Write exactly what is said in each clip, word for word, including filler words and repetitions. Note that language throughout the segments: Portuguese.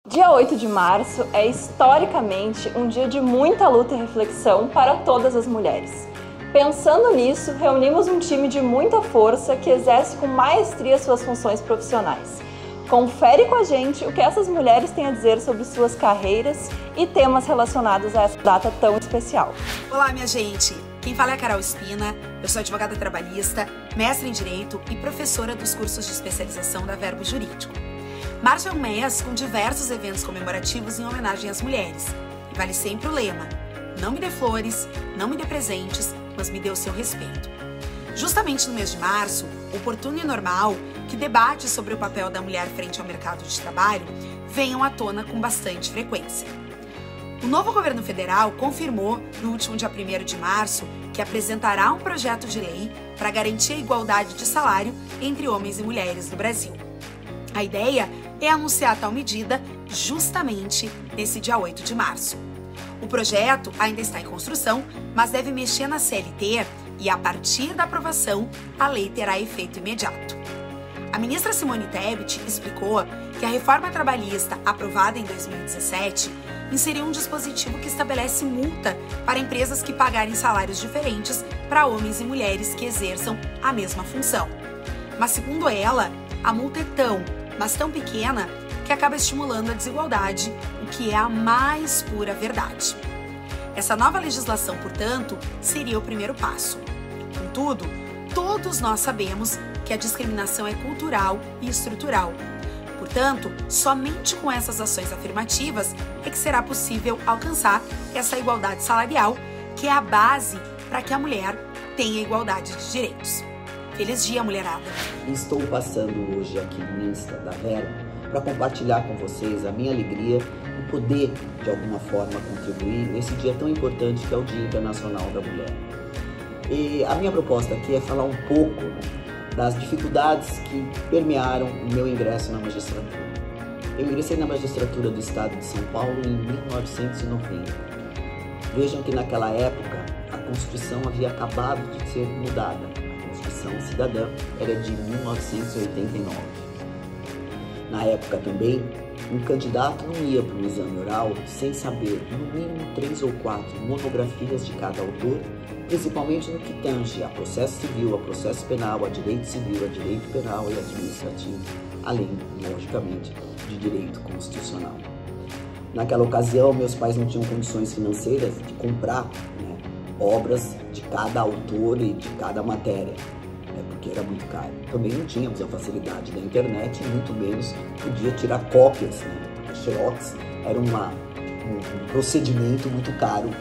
Dia oito de março é historicamente um dia de muita luta e reflexão para todas as mulheres. Pensando nisso, reunimos um time de muita força que exerce com maestria suas funções profissionais. Confere com a gente o que essas mulheres têm a dizer sobre suas carreiras e temas relacionados a essa data tão especial. Olá, minha gente! Quem fala é a Carol Espina, eu sou advogada trabalhista, mestre em Direito e professora dos cursos de especialização da Verbo Jurídico. Março é um mês com diversos eventos comemorativos em homenagem às mulheres. E vale sempre o lema: não me dê flores, não me dê presentes, mas me dê o seu respeito. Justamente no mês de março, oportuno e normal que debates sobre o papel da mulher frente ao mercado de trabalho venham à tona com bastante frequência. O novo governo federal confirmou, no último dia primeiro de março, que apresentará um projeto de lei para garantir a igualdade de salário entre homens e mulheres no Brasil. A ideia é anunciar tal medida justamente nesse dia oito de março. O projeto ainda está em construção, mas deve mexer na C L T e, a partir da aprovação, a lei terá efeito imediato. A ministra Simone Tebet explicou que a reforma trabalhista aprovada em dois mil e dezessete inseriu um dispositivo que estabelece multa para empresas que pagarem salários diferentes para homens e mulheres que exerçam a mesma função. Mas, segundo ela, a multa é tão, mas tão pequena que acaba estimulando a desigualdade, o que é a mais pura verdade. Essa nova legislação, portanto, seria o primeiro passo. Contudo, todos nós sabemos que a discriminação é cultural e estrutural. Portanto, somente com essas ações afirmativas é que será possível alcançar essa igualdade salarial, que é a base para que a mulher tenha igualdade de direitos. Feliz dia, mulherada! Estou passando hoje aqui no Insta da Verbo para compartilhar com vocês a minha alegria em poder, de alguma forma, contribuir nesse dia tão importante que é o Dia Internacional da Mulher. E a minha proposta aqui é falar um pouco das dificuldades que permearam o meu ingresso na magistratura. Eu ingressei na magistratura do estado de São Paulo em mil novecentos e noventa. Vejam que naquela época a Constituição havia acabado de ser mudada. Constituição Cidadã era de mil novecentos e oitenta e nove. Na época também, um candidato não ia para o exame oral sem saber, no mínimo, três ou quatro monografias de cada autor, principalmente no que tange a processo civil, a processo penal, a direito civil, a direito penal e administrativo, além, logicamente, de direito constitucional. Naquela ocasião, meus pais não tinham condições financeiras de comprar, né, obras de cada autor e de cada matéria, né, porque era muito caro. Também não tínhamos a facilidade da internet e muito menos podia tirar cópias, né, porque xerox era uma, um, um procedimento muito caro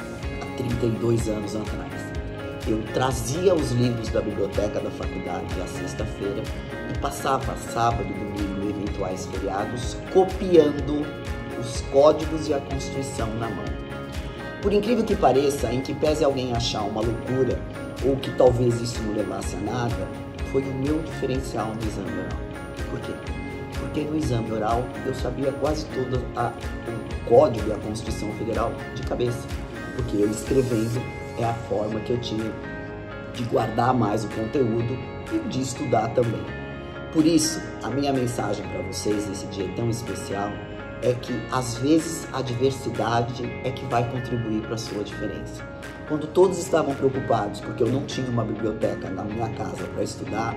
há trinta e dois anos atrás. Eu trazia os livros da biblioteca da faculdade à sexta-feira e passava sábado, domingo e eventuais feriados copiando os códigos e a Constituição na mão. Por incrível que pareça, em que pese alguém achar uma loucura ou que talvez isso não levasse a nada, foi o meu diferencial no exame oral. Por quê? Porque no exame oral eu sabia quase todo a, o código e a Constituição Federal de cabeça, porque eu escrevendo é a forma que eu tinha de guardar mais o conteúdo e de estudar também. Por isso, a minha mensagem para vocês nesse dia tão especial é que, às vezes, a diversidade é que vai contribuir para a sua diferença. Quando todos estavam preocupados porque eu não tinha uma biblioteca na minha casa para estudar,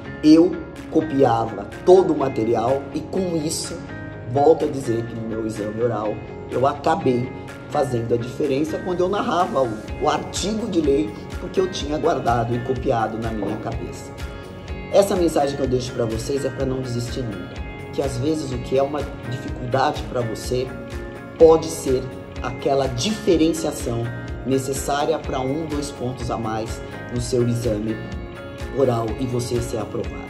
eu copiava todo o material e, com isso, volto a dizer que no meu exame oral eu acabei fazendo a diferença quando eu narrava o, o artigo de lei, porque eu tinha guardado e copiado na minha cabeça. Essa mensagem que eu deixo para vocês é para não desistir nunca. Que às vezes o que é uma dificuldade para você pode ser aquela diferenciação necessária para um, dois pontos a mais no seu exame oral e você ser aprovado.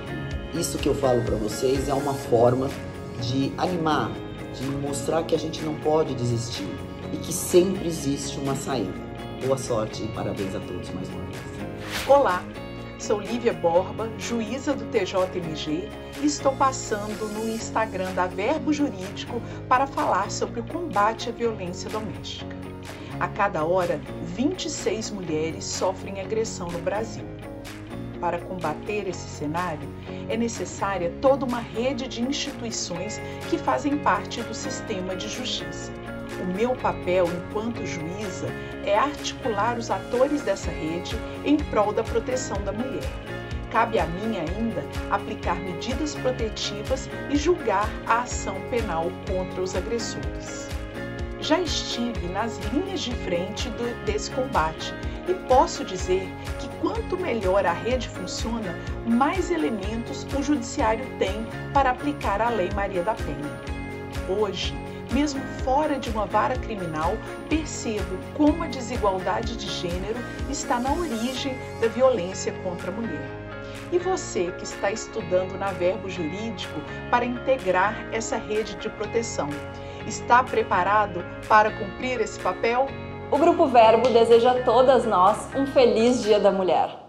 Isso que eu falo para vocês é uma forma de animar, de mostrar que a gente não pode desistir e que sempre existe uma saída. Boa sorte e parabéns a todos mais uma vez. Olá! Sou Lívia Borba, juíza do T J M G, e estou passando no Instagram da Verbo Jurídico para falar sobre o combate à violência doméstica. A cada hora, vinte e seis mulheres sofrem agressão no Brasil. para combater esse cenário, é necessária toda uma rede de instituições que fazem parte do sistema de justiça. O meu papel enquanto juíza é articular os atores dessa rede em prol da proteção da mulher. Cabe a mim ainda aplicar medidas protetivas e julgar a ação penal contra os agressores. Já estive nas linhas de frente do, desse combate e posso dizer que quanto melhor a rede funciona, mais elementos o judiciário tem para aplicar a Lei Maria da Penha. Hoje, mesmo fora de uma vara criminal, percebo como a desigualdade de gênero está na origem da violência contra a mulher. E você que está estudando na Verbo Jurídico para integrar essa rede de proteção, está preparado para cumprir esse papel? O Grupo Verbo deseja a todas nós um feliz Dia da Mulher.